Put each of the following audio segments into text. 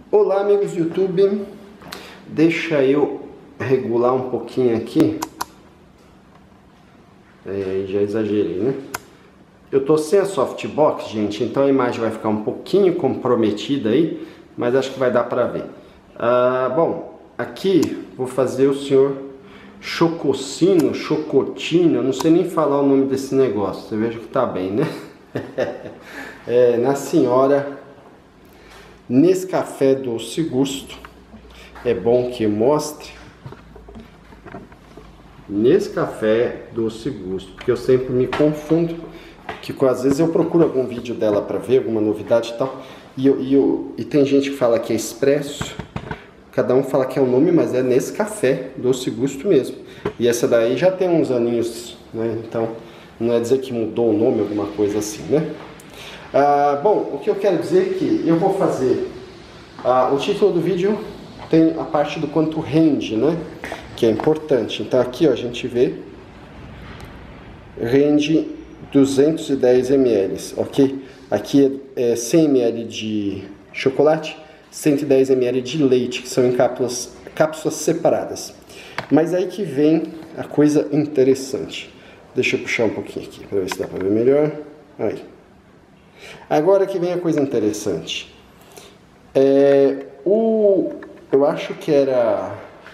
Olá, amigos do YouTube. Deixa eu regular um pouquinho aqui. Já exagerei, né? Eu tô sem a softbox, gente, então a imagem vai ficar um pouquinho comprometida aí, mas acho que vai dar pra ver. Bom, aqui vou fazer o senhor Chococino, Chocotino, eu não sei nem falar o nome desse negócio, você veja que tá bem, né? Na senhora Nescafé Doce Gusto, é bom que mostre Nescafé Doce Gusto, porque eu sempre me confundo, que às vezes eu procuro algum vídeo dela para ver alguma novidade e tal, e tem gente que fala que é Expresso, cada um fala que é o nome, mas é Nescafé Doce Gusto mesmo, e essa daí já tem uns aninhos, né? Então não é dizer que mudou o nome, alguma coisa assim, né? Bom, o que eu quero dizer é que eu vou fazer, o título do vídeo tem a parte do quanto rende, né? Que é importante. Então aqui ó, a gente vê, rende 210 ml, ok? Aqui é 100 ml de chocolate, 110 ml de leite, que são em cápsulas separadas. Mas aí que vem a coisa interessante. Deixa eu puxar um pouquinho aqui, para ver se dá para ver melhor. Aí. Agora que vem a coisa interessante. Eu acho que era...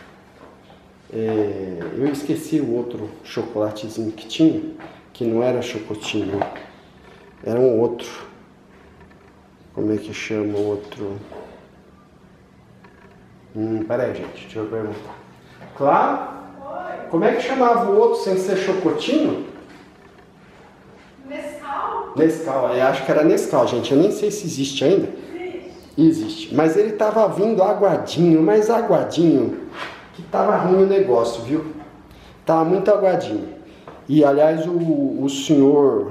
eu esqueci o outro chocolatezinho que tinha, que não era chocotinho, era um outro. Como é que chama o outro? Peraí, gente, deixa eu perguntar. Claro? Oi. Como é que chamava o outro sem ser chocotinho? Nescau, acho que era Nescau, gente. Eu nem sei se existe ainda. Existe. Mas ele tava vindo aguadinho, mas aguadinho, que tava ruim o negócio, viu? Tava muito aguadinho. E, aliás, o senhor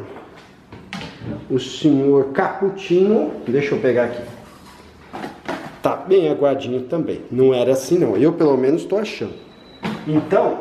Cappuccino, deixa eu pegar aqui, tá bem aguadinho também. Não era assim, não. Eu, pelo menos, tô achando. Então,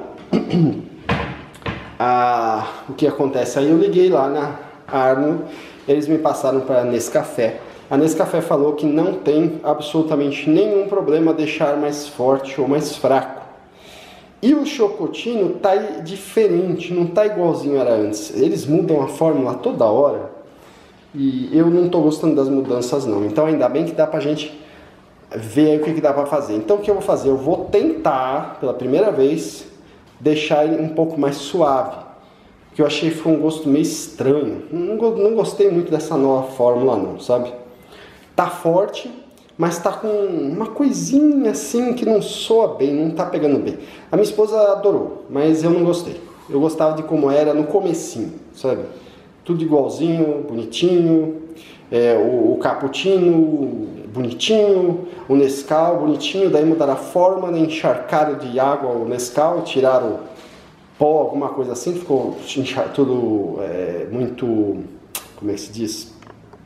o que acontece? Aí eu liguei lá na Arno, eles me passaram para a Nescafé. A Nescafé falou que não tem absolutamente nenhum problema deixar mais forte ou mais fraco. E o Chocotino tá diferente, não tá igualzinho era antes. Eles mudam a fórmula toda hora e eu não tô gostando das mudanças não. Então ainda bem que dá pra gente ver aí o que dá pra fazer. Então o que eu vou fazer? Eu vou tentar, pela primeira vez, deixar ele um pouco mais suave. Que eu achei que foi um gosto meio estranho. Não gostei muito dessa nova fórmula não, sabe? Tá forte, mas tá com uma coisinha assim que não soa bem, não tá pegando bem. A minha esposa adorou, mas eu não gostei. Eu gostava de como era no comecinho, sabe? Tudo igualzinho, bonitinho. O cappuccino, bonitinho. O Nescau, bonitinho. Daí mudaram a forma, né? Encharcaram de água o Nescau, tiraram pó, alguma coisa assim, ficou tudo muito, como é que se diz,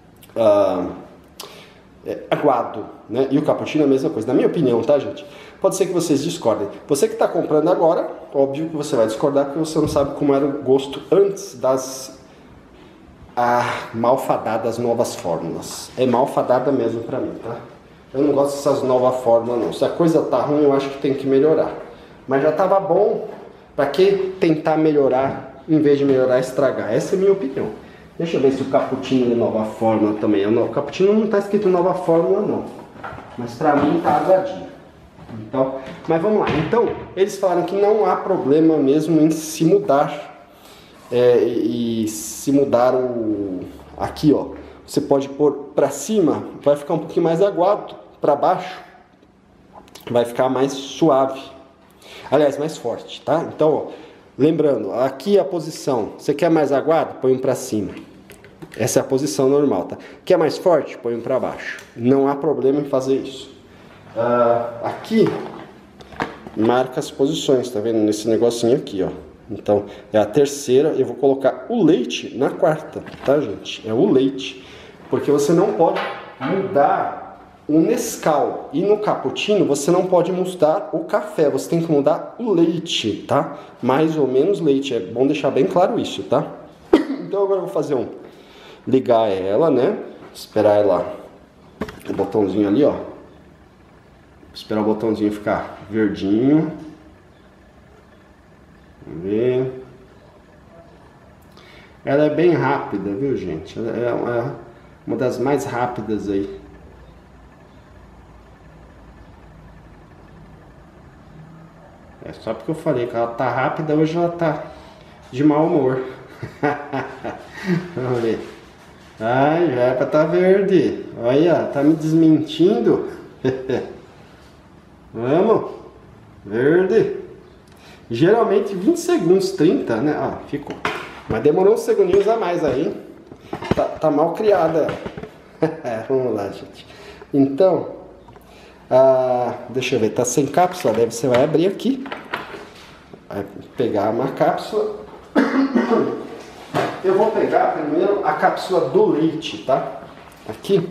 aguado, né? E o cappuccino é a mesma coisa, na minha opinião, tá, gente? Pode ser que vocês discordem. Você que está comprando agora, óbvio que você vai discordar, porque você não sabe como era o gosto antes das malfadadas novas fórmulas. É malfadada mesmo pra mim, tá? Eu não gosto dessas novas fórmulas, não. Se a coisa tá ruim, eu acho que tem que melhorar. Mas já tava bom. Para que tentar melhorar, em vez de melhorar, estragar? Essa é a minha opinião. Deixa eu ver se o cappuccino é nova fórmula também. O cappuccino não está escrito nova fórmula, não. Mas para mim está aguadinho. Então, mas vamos lá. Então, eles falaram que não há problema mesmo em se mudar. E se mudar aqui, ó. Você pode pôr para cima, vai ficar um pouquinho mais aguado. Para baixo, vai ficar mais suave. Aliás, mais forte, tá? Então, ó, lembrando, aqui a posição, você quer mais aguado? Põe um pra cima. Essa é a posição normal, tá? Quer mais forte? Põe um pra baixo. Não há problema em fazer isso. Aqui, marca as posições, tá vendo? Nesse negocinho aqui, ó. Então, é a terceira, eu vou colocar o leite na quarta, tá, gente? É o leite, porque você não pode mudar o Nescau e no cappuccino você não pode mudar o café, você tem que mudar o leite, tá? Mais ou menos leite, é bom deixar bem claro isso, tá? Então agora eu vou fazer ligar ela, né? Esperar ela, o botãozinho ali, ó. Esperar o botãozinho ficar verdinho. Vamos ver. Ela é bem rápida, viu, gente? Ela é uma das mais rápidas aí. É só porque eu falei que ela tá rápida, hoje ela tá de mau humor. Vamos ver. Ai, já é pra tá verde. Olha, tá me desmentindo. Vamos. Verde. Geralmente 20 segundos, 30, né? Ah, ficou. Mas demorou uns segundinhos a mais aí. Tá mal criada. Vamos lá, gente. Então, deixa eu ver, tá sem cápsula, daí você vai abrir aqui. Vai pegar uma cápsula. Eu vou pegar primeiro a cápsula do leite, tá? Aqui.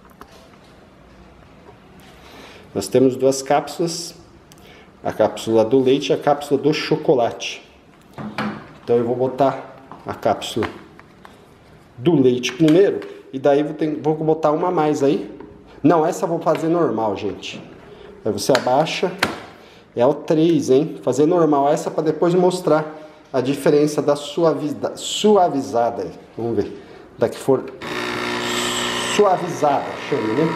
Nós temos duas cápsulas. A cápsula do leite e a cápsula do chocolate. Então eu vou botar a cápsula do leite primeiro. E daí vou botar uma a mais aí. Não, essa eu vou fazer normal, gente. Aí você abaixa. É o 3, hein? Fazer normal essa para depois mostrar a diferença da suavizada aí. Vamos ver. Da que for suavizada, chama, né?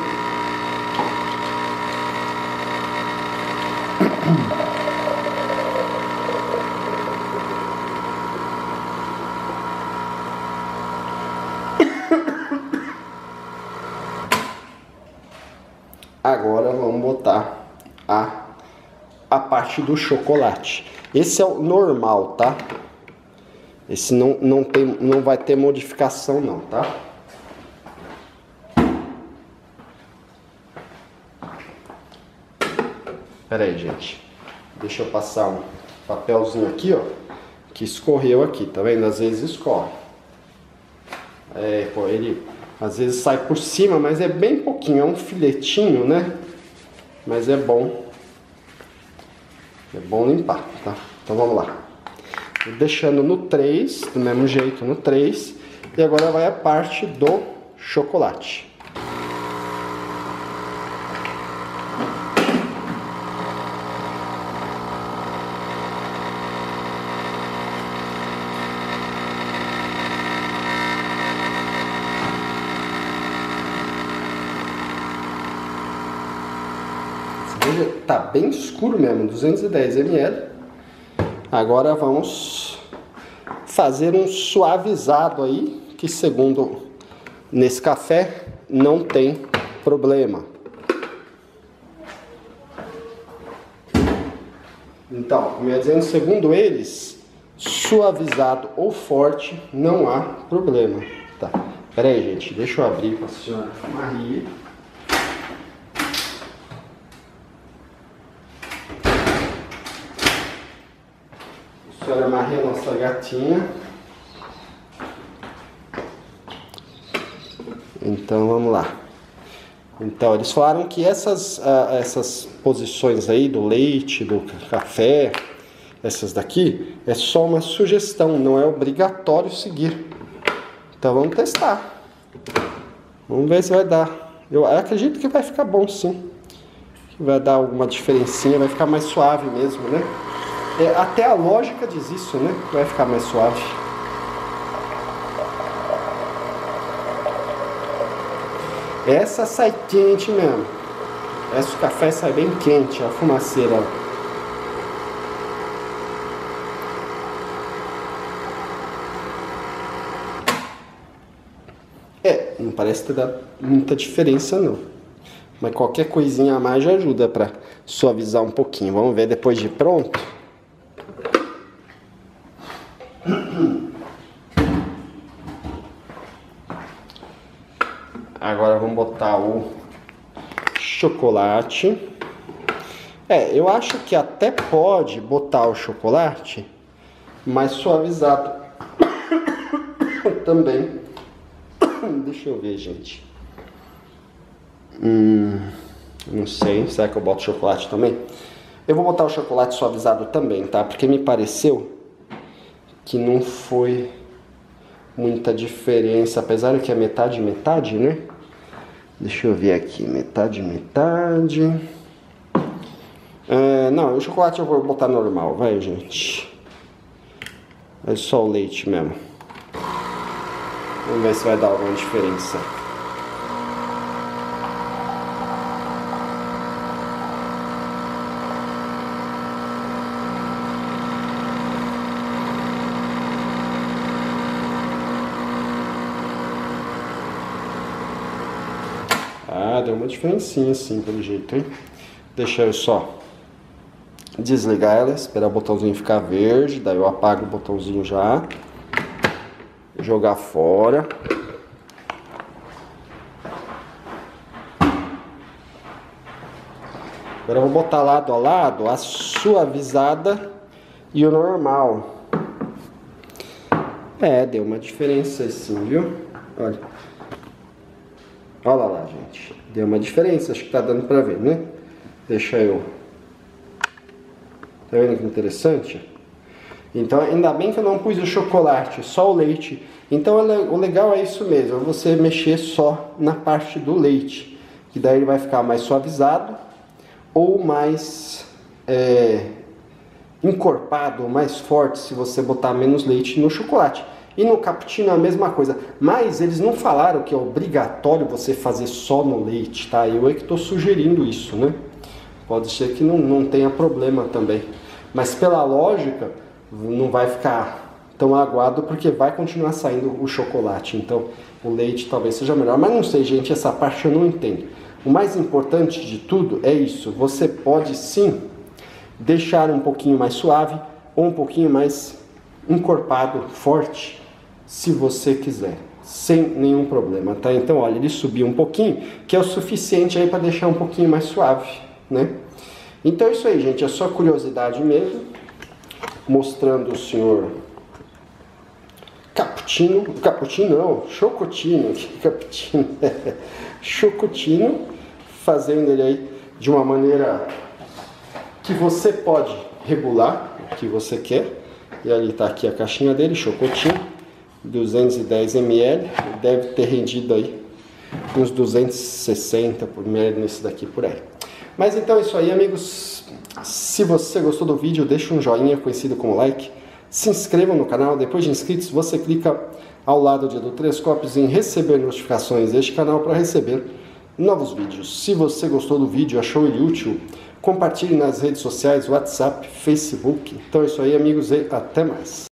Agora vamos botar a parte do chocolate. Esse é o normal, tá? Esse não vai ter modificação não, tá? Pera aí, gente. Deixa eu passar um papelzinho aqui, ó. Que escorreu aqui, tá vendo? Às vezes escorre. Pô, ele às vezes sai por cima, mas é bem pouquinho. É um filetinho, né? Mas é bom. É bom limpar, tá? Então vamos lá. Deixando no 3, do mesmo jeito no 3. E agora vai a parte do chocolate. Veja, tá bem escuro mesmo, 210 ml. Agora vamos fazer um suavizado aí, que segundo nesse café não tem problema. Então, como eu ia dizendo, segundo eles, suavizado ou forte não há problema. Tá, pera aí, gente, deixa eu abrir para a senhora Maria. A senhora Maria, nossa gatinha. Então vamos lá. Então eles falaram que essas posições aí do leite, do café, essas daqui, é só uma sugestão, não é obrigatório seguir. Então vamos testar. Vamos ver se vai dar. Eu acredito que vai ficar bom, sim. Vai dar alguma diferencinha, vai ficar mais suave mesmo, né? Até a lógica diz isso, né? Vai ficar mais suave. Essa sai quente mesmo. Esse café sai bem quente, a fumaceira. Não parece ter dado muita diferença não. Mas qualquer coisinha a mais já ajuda para suavizar um pouquinho. Vamos ver depois de pronto. Agora vamos botar o chocolate. Eu acho que até pode botar o chocolate mais suavizado também. Deixa eu ver, gente. Não sei, será que eu boto chocolate também? Eu vou botar o chocolate suavizado também, tá? Porque me pareceu que não foi muita diferença, apesar que é metade, metade, né? Deixa eu ver aqui, metade. Não, o chocolate eu vou botar normal, vai, gente. É só o leite mesmo. Vamos ver se vai dar alguma diferença. Ah, deu uma diferencinha sim, pelo jeito, hein? Deixa eu só desligar ela, esperar o botãozinho ficar verde, daí eu apago o botãozinho já. Jogar fora. Agora eu vou botar lado a lado a suavizada e o normal. Deu uma diferença sim, viu? Olha. Olha lá, gente. Deu uma diferença, acho que tá dando pra ver, né? Deixa eu... Tá vendo que interessante? Então, ainda bem que eu não pus o chocolate, só o leite. Então, o legal é isso mesmo, é você mexer só na parte do leite. Que daí ele vai ficar mais suavizado ou mais encorpado, mais forte, se você botar menos leite no chocolate. E no cappuccino é a mesma coisa. Mas eles não falaram que é obrigatório você fazer só no leite, tá? Eu é que estou sugerindo isso, né? Pode ser que não tenha problema também. Mas pela lógica, não vai ficar tão aguado porque vai continuar saindo o chocolate. Então o leite talvez seja melhor. Mas não sei, gente, essa parte eu não entendo. O mais importante de tudo é isso. Você pode sim deixar um pouquinho mais suave ou um pouquinho mais encorpado, forte, se você quiser, sem nenhum problema, tá? Então, olha, ele subiu um pouquinho, que é o suficiente aí para deixar um pouquinho mais suave, né? Então é isso aí, gente, é só curiosidade mesmo, mostrando o senhor cappuccino não, chocotino, cappuccino, chocotino, fazendo ele aí de uma maneira que você pode regular o que você quer. E ali está aqui a caixinha dele, chocotinho, 210 ml, deve ter rendido aí uns 260 ml nesse daqui por aí. Mas então é isso aí, amigos. Se você gostou do vídeo, deixa um joinha conhecido como like. Se inscreva no canal. Depois de inscritos, você clica ao lado do Três Copos em receber notificações deste canal para receber novos vídeos. Se você gostou do vídeo, achou ele útil, compartilhe nas redes sociais, WhatsApp, Facebook. Então é isso aí, amigos, e até mais.